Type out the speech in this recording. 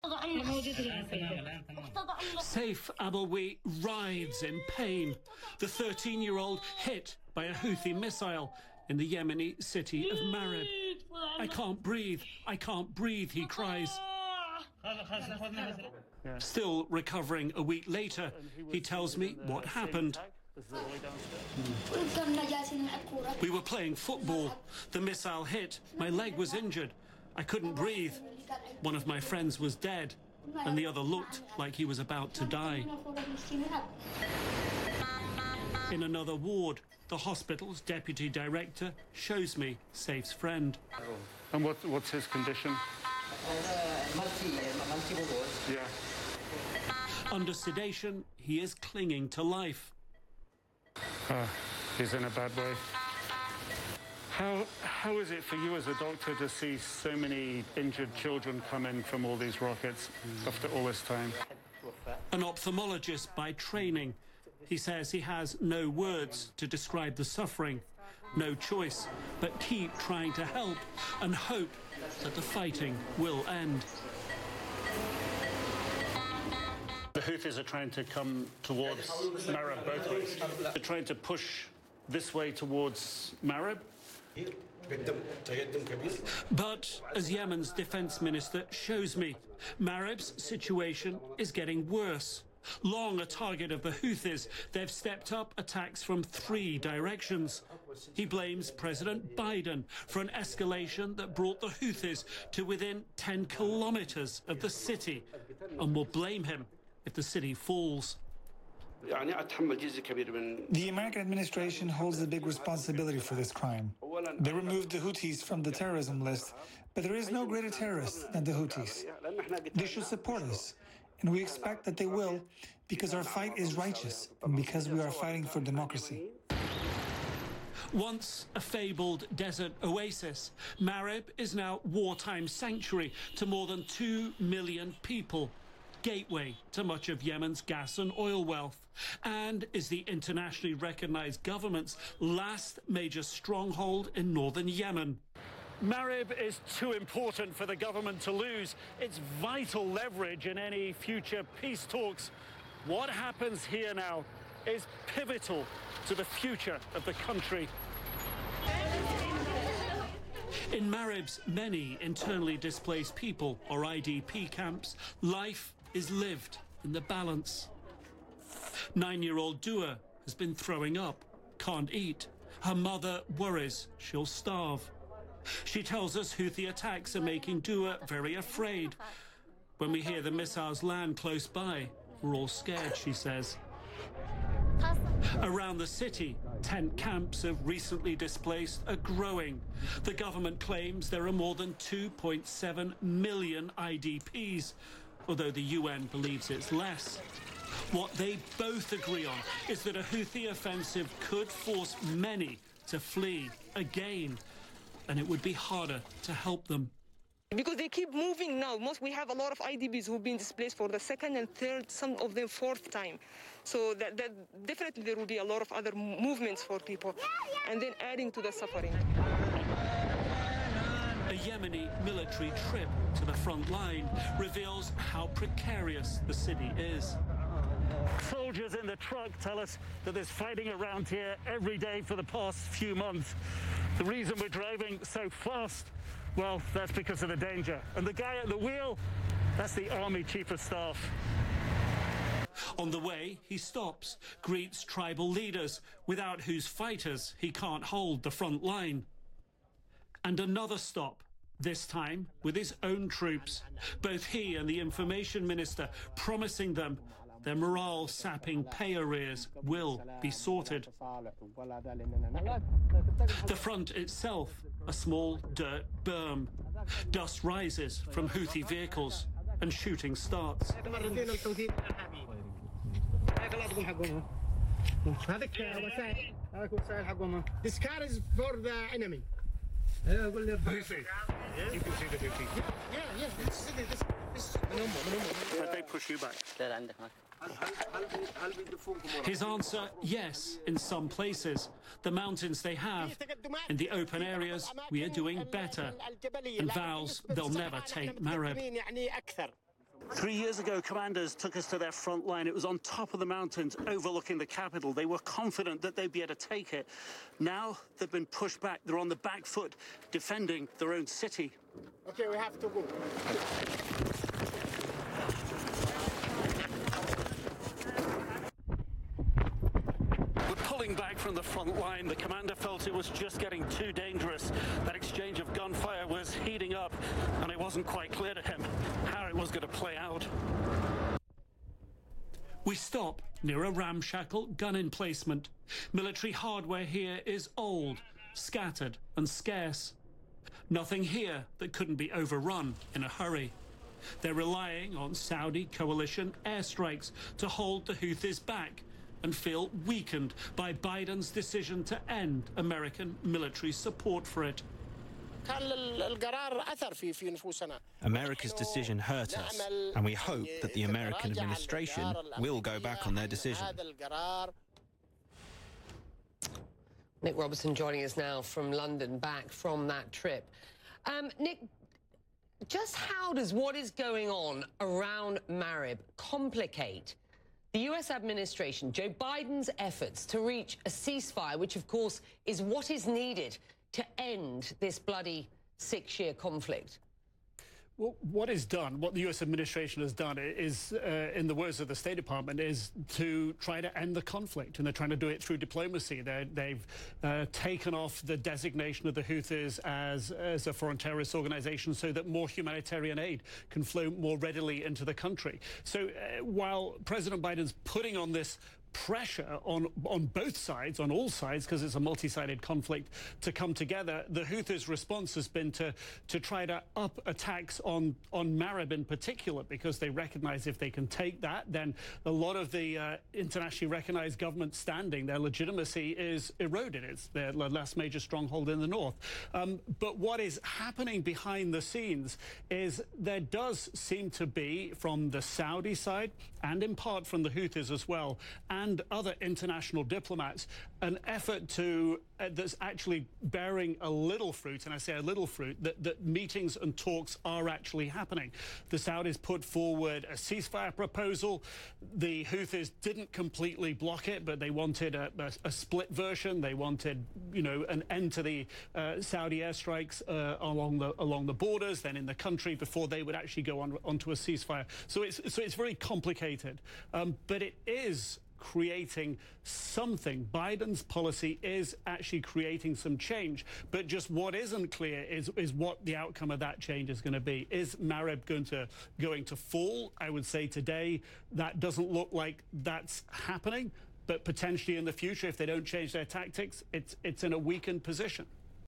Saif Abawi writhes in pain. The 13-year-old hit by a Houthi missile in the Yemeni city of Marib. I can't breathe, he cries. Still recovering a week later, he tells me what happened. We were playing football. The missile hit. My leg was injured. I couldn't breathe. One of my friends was dead, and the other looked like he was about to die. In another ward, the hospital's deputy director shows me Saif's friend. And what's his condition? Yeah. Under sedation, he is clinging to life. He's in a bad way. How is it for you as a doctor to see so many injured children come in from all these rockets after all this time? An ophthalmologist by training, he says he has no words to describe the suffering, no choice but keep trying to help and hope that the fighting will end. The Houthis are trying to come towards Marib both ways. They're trying to push this way towards Marib. But, as Yemen's defense minister shows me, Marib's situation is getting worse. Long a target of the Houthis, they've stepped up attacks from 3 directions. He blames President Biden for an escalation that brought the Houthis to within 10 kilometers of the city, and will blame him if the city falls. The American administration holds a big responsibility for this crime. They removed the Houthis from the terrorism list, but there is no greater terrorist than the Houthis. They should support us, and we expect that they will, because our fight is righteous and because we are fighting for democracy. Once a fabled desert oasis, Marib is now wartime sanctuary to more than 2 million people. Gateway to much of Yemen's gas and oil wealth, and is the internationally recognized government's last major stronghold in northern Yemen. Marib is too important for the government to lose. It's vital leverage in any future peace talks. What happens here now is pivotal to the future of the country. In Marib's many internally displaced people, or IDP camps, life is lived in the balance. 9-year-old Dua has been throwing up, can't eat. Her mother worries she'll starve. She tells us Houthi attacks are making Dua very afraid. When we hear the missiles land close by, we're all scared, she says. Around the city, tent camps of recently displaced are growing. The government claims there are more than 2.7 million IDPs, although the UN believes it's less. What they both agree on is that a Houthi offensive could force many to flee again, and it would be harder to help them. Because they keep moving now. We have a lot of IDPs who've been displaced for the 2nd and 3rd, some of them 4th time. So that definitely there will be a lot of other movements for people, and then adding to the suffering. A Yemeni military trip to the front line reveals how precarious the city is. Soldiers in the truck tell us that there's fighting around here every day for the past few months. The reason we're driving so fast, well, that's because of the danger. And the guy at the wheel, that's the Army Chief of Staff. On the way, he stops, greets tribal leaders, without whose fighters he can't hold the front line. And another stop, this time with his own troops. Both he and the information minister promising them their morale-sapping pay arrears will be sorted. The front itself, a small dirt berm. Dust rises from Houthi vehicles and shooting starts. This car is for the enemy. Houthi? You can see the Houthi. Yeah. Did they push you back? His answer, yes, in some places. The mountains they have. In the open areas, we are doing better. And vows they'll never take Marib. 3 years ago, commanders took us to their front line. It was on top of the mountains overlooking the capital. They were confident that they'd be able to take it. Now they've been pushed back. They're on the back foot, defending their own city. Okay, we have to go. Pulling back from the front line, the commander felt it was just getting too dangerous. That exchange of gunfire was heating up, and it wasn't quite clear to him how it was going to play out. We stop near a ramshackle gun emplacement. Military hardware here is old, scattered and scarce. Nothing here that couldn't be overrun in a hurry. They're relying on Saudi coalition airstrikes to hold the Houthis back, and feel weakened by Biden's decision to end American military support for it. America's decision hurt us, and we hope that the American administration will go back on their decision. Nic Robertson joining us now from London, back from that trip. Nic, just how does what is going on around Marib complicate the U.S. administration, Joe Biden's efforts to reach a ceasefire, which, of course, is what is needed to end this bloody 6-year conflict? Well, what the U.S. administration has done is, in the words of the State Department, is to try to end the conflict, and they're trying to do it through diplomacy. They've taken off the designation of the Houthis as a foreign terrorist organization so that more humanitarian aid can flow more readily into the country. So while President Biden's putting on this pressure on both sides, on all sides, because it's a multi-sided conflict, to come together, the Houthis' response has been to try to up attacks on Marib in particular, because they recognize if they can take that, then a lot of the internationally recognized government standing, their legitimacy is eroded. It's their last major stronghold in the north. But what is happening behind the scenes is there does seem to be, from the Saudi side and in part from the Houthis as well, and other international diplomats, an effort to that's actually bearing a little fruit, and I say a little fruit, that meetings and talks are actually happening. The Saudis put forward a ceasefire proposal. The Houthis didn't completely block it, but they wanted a split version. They wanted, an end to the Saudi airstrikes along the borders, then in the country, before they would actually go onto a ceasefire. So it's very complicated, but it is creating something. Biden's policy is actually creating some change, but just what isn't clear is what the outcome of that change is going to be. Is Marib going to fall? I would say today that doesn't look like that's happening, but potentially in the future, if they don't change their tactics, it's in a weakened position.